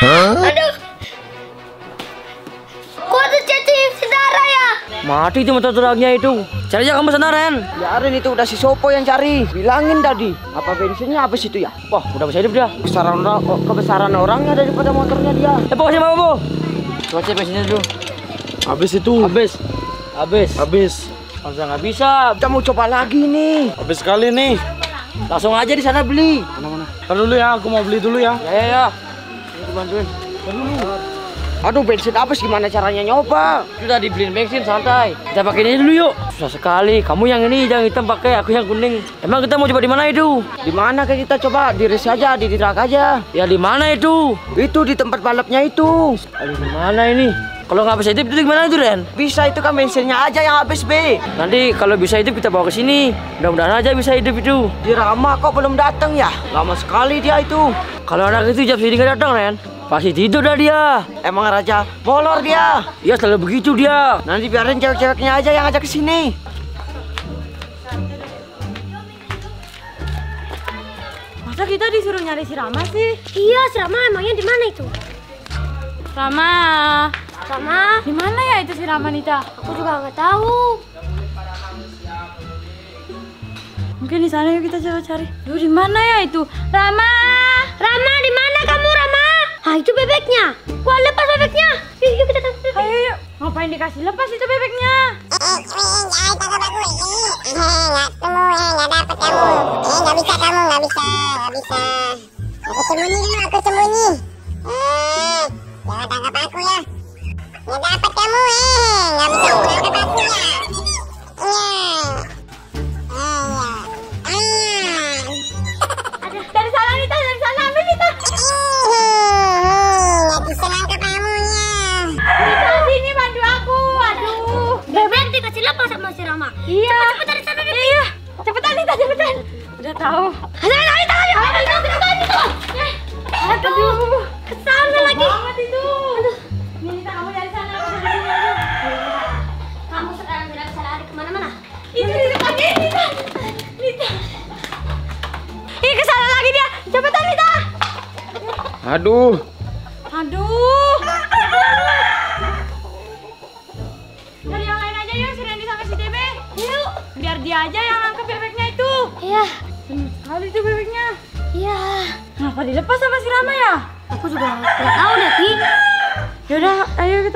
Aduh. Kok ada cacing yang sedara ya? Mati itu motor truknya itu. Cari aja kamu sana, Ren. Biarin itu udah si Sopo yang cari. Bilangin tadi. Apa bensinnya habis itu ya? Wah, udah bisa hidup dia. Kebesaran orangnya daripada motornya dia. Pokoknya apa, Bu? Coba cek bensinnya dulu. Habis itu. Habis. Masa nggak bisa? Kita mau coba lagi nih. Habis sekali nih. Langsung aja di sana beli. Mana? Ntar dulu ya, aku mau beli dulu ya. Ya. Ini bantuin. Aduh, bensin habis, gimana caranya nyoba? Sudah dibeliin bensin santai. Kita pakai ini dulu yuk. Susah sekali. Kamu yang ini yang hitam pakai, aku yang kuning. Emang kita mau coba di mana itu? Di mana kita coba? Di race aja, di track aja. Ya di mana itu? Itu di tempat balapnya itu. Aduh, di mana ini? Kalau nggak bisa hidup itu gimana itu, Ren? Bisa itu kan bensinnya aja yang habis, B. Nanti kalau bisa hidup kita bawa ke sini. Mudah-mudahan aja bisa hidup itu. Di Rama kok belum datang ya? Lama sekali dia itu. Kalau anak itu jam segini nggak datang, Ren. Pasti tidur dah dia. Emang raja molor dia. Iya selalu begitu dia. Nanti biarin cewek-ceweknya aja yang ajak ke sini. Masa kita disuruh nyari si Rama sih? Iya, si Rama emangnya di mana itu? Rama, di mana ya itu si Rama, Nita? Aku juga nggak tahu. Mungkin di sana yuk kita coba cari. Duh, di mana ya itu? Rama, Di mana kamu, Rama? Ah, itu bebeknya. Wah, lepas bebeknya. Yuk kita tangkap. ayo yuk. Ngapain dikasih lepas itu bebeknya? Aku sembunyi. Jangan tangkap aku ya. Nggak dapat kamu, nggak bisa tangkap aku ya. Dari sana Nita, dari sana ambil Nita. Nggak bisa nangkap kamunya. Nita sini bantu aku. Aduh. Bebek dikasih lepas sama si Rama. Iya. Cepet dari sana deh. Iya. Cepetan Nita, cepetan. Udah tahu. Aduh. Kesana lagi. Banget itu. Nih Nita, kamu dari sana. Aku dari sini aja. Kamu sekarang tidak bisa lari kemana-mana. Itu di depannya Nita. Nita. Ih, kesana lagi dia. Cepetan Nita. Aduh. Aduh. Cari yang lain aja yuk, si Randy sama si TB. Yuk, biar dia aja yang angkat bebeknya itu. Iya. Sekali itu bebeknya. Iya. Kenapa dilepas sama si Rama ya? Aku juga nggak tahu deh, Pi. Yaudah, ayo kita.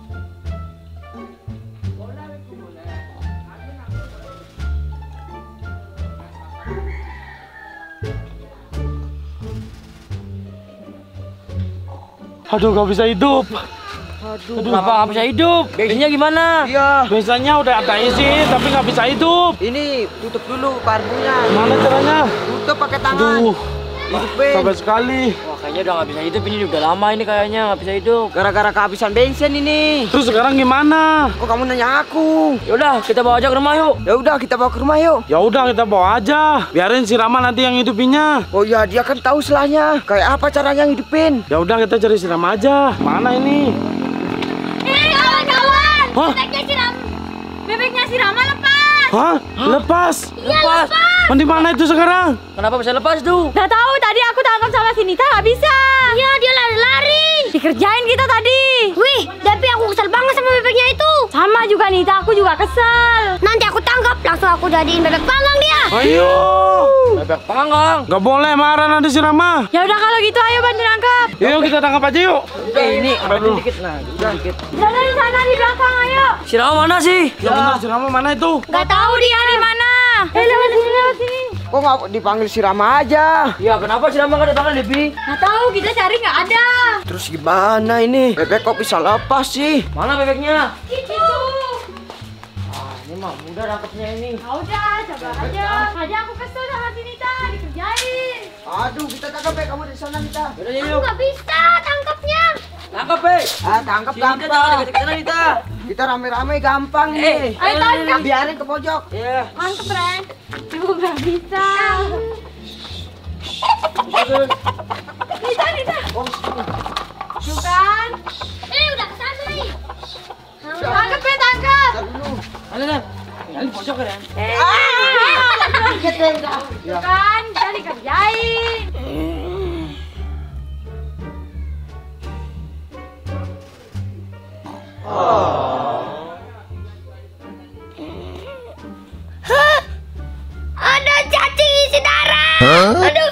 Aduh, gak bisa hidup. Kenapa nggak bisa hidup? Bensinnya gimana? Iya. Biasanya udah ada isi, tapi nggak bisa hidup. Ini tutup dulu karbunya. Mana caranya? Tutup pakai tangan. Aduh, Hidupin. capek sekali. Wah, kayaknya udah nggak bisa hidup ini. Udah lama ini kayaknya nggak bisa hidup. Gara-gara kehabisan bensin ini. Terus sekarang gimana? Kok kamu nanya aku? Yaudah, kita bawa aja ke rumah yuk. Ya udah, kita bawa ke rumah yuk. Ya udah kita bawa aja. Biarin si Rama nanti yang hidupinnya. Oh iya, dia kan tahu selahnya. Kayak apa caranya ngidupin. Ya udah kita cari si Rama aja. Mana ini? Kawan-kawan. Hah? Bebeknya si Rama lepas. Hah? Lepas? Lepas. Di mana itu sekarang? Kenapa bisa lepas tuh? Nggak tahu, tadi aku tangkap sama si Nita nggak bisa. Iya, dia lari-lari. Dikerjain kita tadi. Wih, tapi aku kesel banget sama bebeknya itu. Sama juga Nita, aku juga kesel. Nanti aku tangkap, langsung aku jadiin bebek panggang dia. Ayo. Bebek panggang. Gak boleh marah nanti si Rama. Ya udah kalau gitu ayo bantu nangkap. Yuk kita tangkap aja yuk. Ini Aduh. dikit nah, dikit. Sana di sana di belakang ayo. Si Rama mana sih? Ya benar si Rama mana itu? Nggak tahu dia di mana. Lewat sini, lewat sini. Kok nggak dipanggil si Rama aja? Ya kenapa si Rama nggak dipanggil Devi? Nggak tahu, kita cari nggak ada. Terus gimana ini? Bebek kok bisa lepas sih? Mana bebeknya? Itu. Ini mah mudah nangkepnya ini. Ya udah, coba aja. Tadi aku kesel sama si Nita, dikerjain. Aduh, kita tangkap ya, kamu di sana kita. Yaudah Aku yuk. nggak bisa tangkapnya. Tangkap, Be. Tangkap Si Nita jangan gampang. dekat sana, Nita. Kita rame-rame gampang nih. Ayo tangkap. Biarin ke pojok. Iya. Mantep, Ren. Ibu nggak bisa. Nita, Nita. Bukan. Udah kesana nih. Tangkap, Be, tangkap. Ada kan? Ini pojok kan? Bukan, kita dikerjain. Aduh.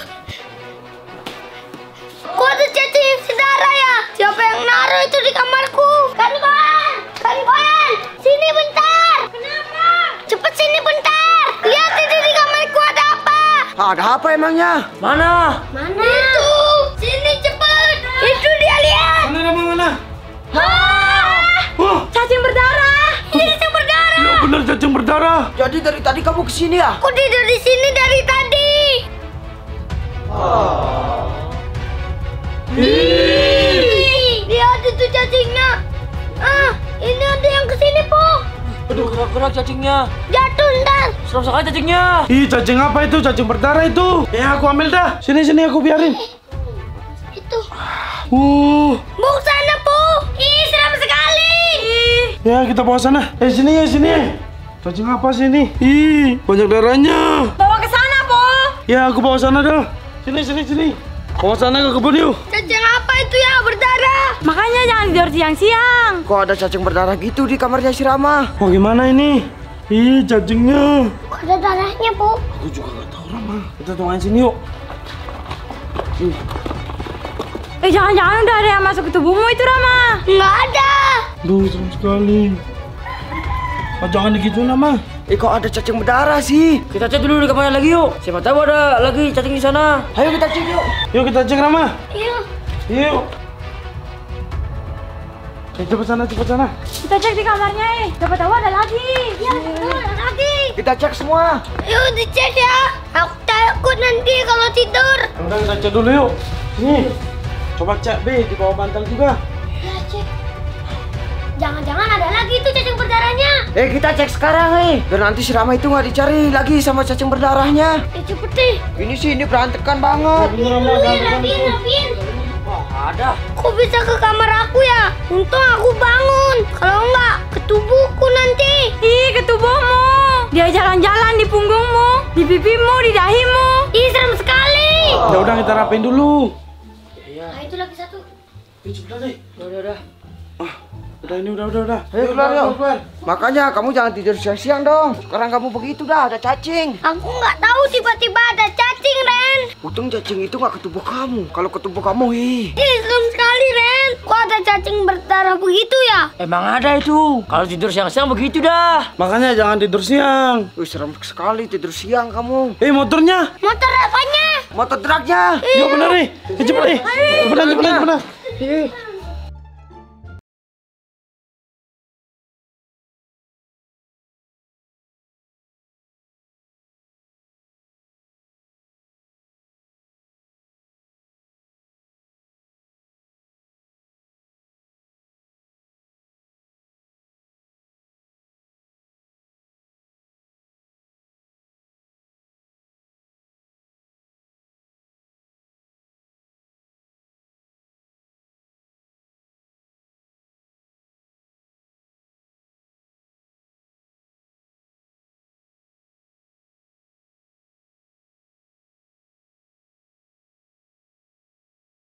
Kok ada cacing sedarah ya? Siapa yang naruh itu di kamarku? Kan-kan! Sini bentar! Kenapa? Cepet sini bentar! Lihat ini di kamarku ada apa? Ada apa emangnya? Mana? Mana? Itu! Sini cepet! Itu dia, lihat! Mana Rama mana? Cacing berdarah. Ini cacing berdarah. Ya benar cacing berdarah. Jadi dari tadi kamu kesini ya? Aku tidur di sini dari tadi. Lihat itu cacingnya. Ini ada yang kesini, Po. Aduh, gerak-gerak cacingnya. Jatuh ntar. Serem sekali cacingnya. Ih, cacing apa itu? Cacing berdarah itu. Ya, aku ambil dah. Sini aku biarin. Itu. Mau sana, Po. Ih, seram sekali. Ya, kita bawa sana. Sini. Cacing apa sih ini? Ih, banyak darahnya. Bawa ke sana, Po. Ya, aku bawa sana dah. Sini. Bawa sana ke kebun yuk. Cacing apa itu ya berdarah? Makanya jangan tidur siang-siang. Kok ada cacing berdarah gitu di kamarnya si Rama? Wah, gimana ini? Ih, cacingnya. Kok ada darahnya, Po? Aku juga gak tahu, Rama. Kita tungguin sini yuk. Jangan-jangan udah ada yang masuk ke tubuhmu itu, Rama. Nggak ada. Duh, serem sekali. Jangan digituin, Rama. Kok ada cacing berdarah sih? Kita cek dulu di kamarnya lagi yuk. Siapa tahu ada lagi cacing di sana. Ayo kita cek yuk. Yuk kita cek, Rama. Yuk. Yuk. Cepet sana. Kita cek di kamarnya, siapa tahu ada lagi. Ya, ada lagi. Kita cek semua. Yuk dicek ya. Aku takut nanti kalau tidur. Udah, kita cek dulu yuk. Nih. Coba cek, B, di bawah bantal juga. Ya, cek. Jangan-jangan ada lagi itu cacing berdarahnya. Kita cek sekarang biar nanti si Rama itu nggak dicari lagi sama cacing berdarahnya. Cepet deh. Ini sih ini berantakan banget. Rapin. Ada. Kok bisa ke kamar aku ya? Untung aku bangun. Kalau enggak, ke tubuhku nanti. Ih, ke tubuhmu. Dia jalan-jalan di punggungmu, di pipimu, di dahimu. Ih, serem sekali. Ya udah kita rapin dulu. Nah, itu lagi satu. Coba deh. Udah. Udah ini udah. Ayo keluar yuk. Makanya kamu jangan tidur siang-siang dong. Sekarang kamu begitu dah, ada cacing. Aku nggak tahu tiba-tiba ada cacing, Ren. Untung cacing itu nggak ke tubuh kamu. Kalau ke tubuh kamu, Ih, serem sekali, Ren. Kok ada cacing berdarah begitu ya? Emang ada itu. Kalau tidur siang-siang begitu dah. Makanya jangan tidur siang. serem sekali tidur siang kamu. Motornya. Motor apanya? Motor truknya. Ya benar nih. Cepat nih. Cepetan. Ih,